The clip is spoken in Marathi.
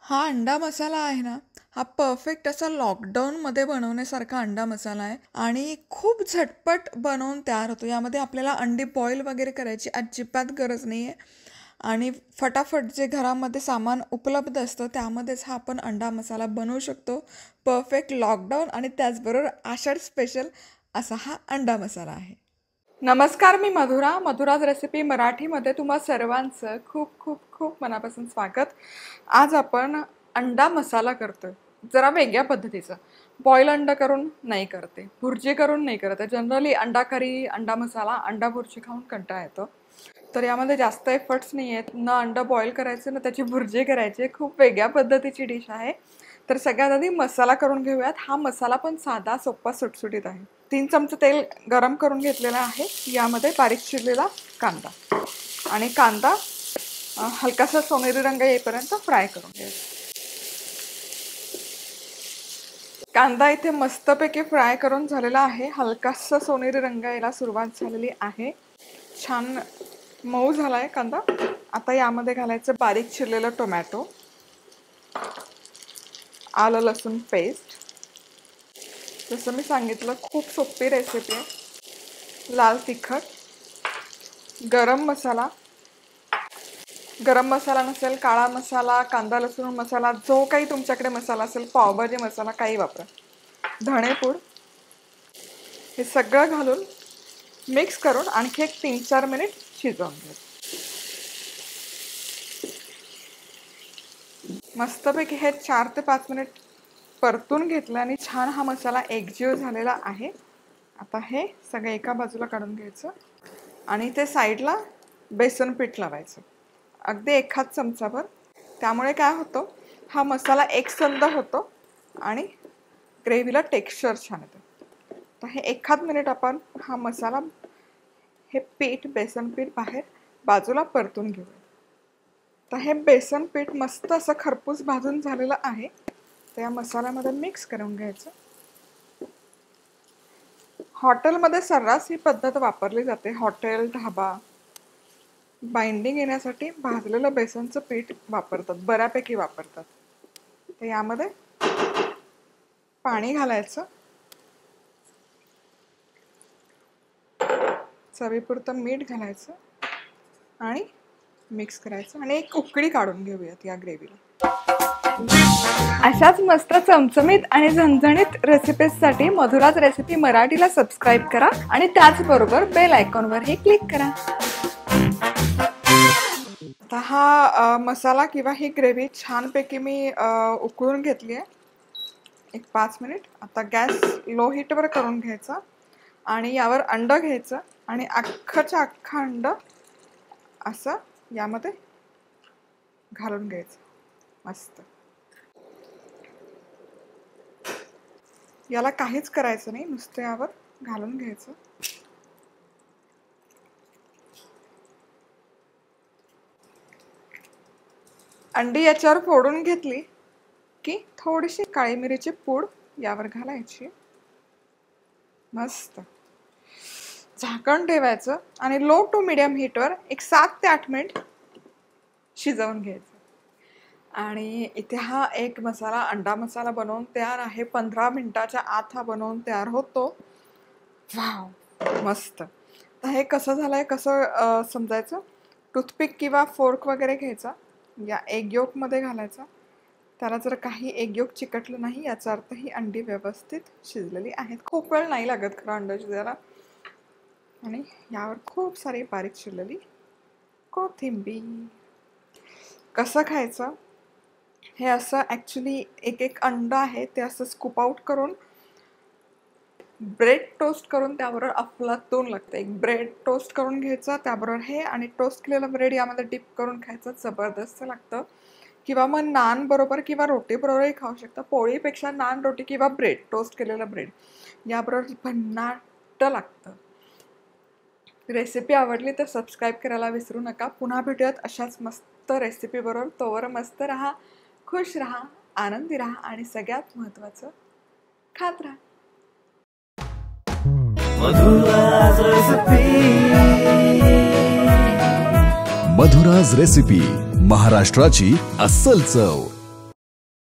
हा अंडा मसाला आहे ना, हा परफेक्ट असा लॉकडाऊनमध्ये बनवण्यासारखा अंडा मसाला आहे आणि खूप झटपट बनवून तयार होतो. यामध्ये आपल्याला अंडी बॉईल वगैरे करायची अजिबात गरज नाही आहे आणि फटाफट जे घरामध्ये सामान उपलब्ध असतं त्यामध्येच हा आपण अंडा मसाला बनवू शकतो. परफेक्ट लॉकडाऊन आणि त्याचबरोबर आषाढ स्पेशल असा हा अंडा मसाला आहे. नमस्कार, मी मधुराज रेसिपी मराठीमध्ये तुम्हा सर्वांचं खूप खूप खूप मनापासून स्वागत. आज आपण अंडा मसाला करतोय, जरा वेगळ्या पद्धतीचं. बॉईल अंडा करून नाही करते, भुर्जी करून नाही करते. जनरली अंडा करी, अंडा मसाला, अंडा भुर्जी खाऊन कंटाळा येतो. तर यामध्ये जास्त एफर्ट्स नाही आहेत. न अंडा बॉईल करायचं ना त्याची भुर्जी करायची. खूप वेगळ्या पद्धतीची डिश आहे. तर सगळ्यात आधी मसाला करून घेऊयात. हा मसाला पण साधा, सोपा, सुटसुटीत आहे. 3 चमचे तेल गरम करून घेतलेलं आहे. यामध्ये बारीक चिरलेला कांदा आणि कांदा हलकासा सोनेरी रंग येईपर्यंत फ्राय करून घ्यायचा. कांदा इथे मस्तपैकी फ्राय करून झालेला आहे. हलकासा सोनेरी रंग यायला सुरुवात झालेली आहे. छान मऊ झाला आहे कांदा. आता यामध्ये घालायचं बारीक चिरलेलं टोमॅटो, आलं लसूण पेस्ट. जसं मी सांगितलं, खूप सोपी रेसिपी आहे. लाल तिखट, गरम मसाला नसेल, काळा मसाला, कांदा लसूण मसाला, जो काही तुमच्याकडे मसाला असेल, पावभाजी मसाला काही वापरा. धणेपूड, हे सगळं घालून मिक्स करून आणखी एक 3-4 मिनिट शिजवून घ्यायचं. मस्तपैकी हे 4 ते 5 मिनिट परतून घेतलं आणि छान हा मसाला एकजीव झालेला आहे. आता हे सगळं एका बाजूला काढून घ्यायचं आणि ते साईडला बेसन पीठ लावायचं, अगदी 1/2 चमचाभर. त्यामुळे काय होतं, हा मसाला एकसंध होतो आणि ग्रेव्हीला टेक्स्चर छान येतं. तर हे 1/2 मिनिट आपण हा मसाला, हे पीठ, बेसन पीठ बाहेर बाजूला परतून घेऊया. तर हे बेसन पीठ मस्त असं खरपूस भाजून झालेलं आहे. तर या मसाल्यामध्ये मिक्स करून घ्यायचं. हॉटेलमध्ये सर्रास ही पद्धत वापरली जाते. हॉटेल, ढाबा बाइंडिंग येण्यासाठी भाजलेलं बेसनचं पीठ वापरतात, बऱ्यापैकी वापरतात. तर यामध्ये पाणी घालायचं, चवीपुरतं मीठ घालायचं आणि मिक्स करायचं आणि एक उकळी काढून घेऊयात या ग्रेव्हीला. अशाच मस्त चमचमीत आणि झणझणीत रेसिपीजसाठी मधुराज रेसिपी मराठीला सबस्क्राईब करा आणि त्याचबरोबर बेल आयकॉनवरही क्लिक करा. आता हा मसाला किंवा ही ग्रेव्ही छानपैकी मी उकळून घेतली आहे, एक 5 मिनिट. आता गॅस लो हीटवर करून घ्यायचा आणि यावर अंडं घ्यायचं आणि अख्खंच्या अख्खं अंडं असं यामध्ये घालून घ्यायचं. मस्त. याला काहीच करायचं नाही, नुसतं यावर घालून घ्यायचं. अंडी याच्यावर फोडून घेतली की थोडीशी काळी मिरीची पूड यावर घालायची. मस्त झाकण ठेवायचं आणि लो टू मीडियम हीटवर एक 7 ते 8 मिनिट शिजवून घ्यायचं. आणि इथे हा एक मसाला, अंडा मसाला बनवून तयार आहे. 15 मिनिटाच्या आत हा बनवून तयार होतो. वाव, मस्त. तर हे कसं झालंय, कसं समजायचं, टूथपिक किंवा फोर्क वगैरे घ्यायचा, या एग योकमध्ये घालायचा. त्याला जर काही एग योक चिकटलं नाही याचा अर्थ ही अंडी व्यवस्थित शिजलेली आहेत. खूप वेळ नाही लागत खरं अंडा शिजायला. आणि यावर खूप सारी बारीक चिरलेली कोथिंबीर. कसं खायचं, हे असं ॲक्च्युली एक अंडं आहे ते असं स्कूप आउट करून ब्रेड टोस्ट करून त्याबरोबर अफलातून लागतं. एक ब्रेड टोस्ट करून घ्यायचं, त्याबरोबर हे आणि टोस्ट केलेलं ब्रेड यामध्ये डिप करून खायचं. जबरदस्त लागतं. किंवा मग नान बरोबर किंवा रोटी बरोबरही खाऊ शकता. पोळीपेक्षा नान, रोटी किंवा ब्रेड, टोस्ट केलेलं ब्रेड याबरोबर भन्नाट लागतं. रेसिपी आवडली तर सबस्क्राईब करायला विसरू नका. पुन्हा भेटूयात अशाच मस्त रेसिपी बरोबर. तोवर मस्त राहा, खुश राहा, आनंदी राहा आणि सगळ्यात महत्त्वाचं, खात राहा. मधुराज रेसिपी, महाराष्ट्राची अस्सल चव.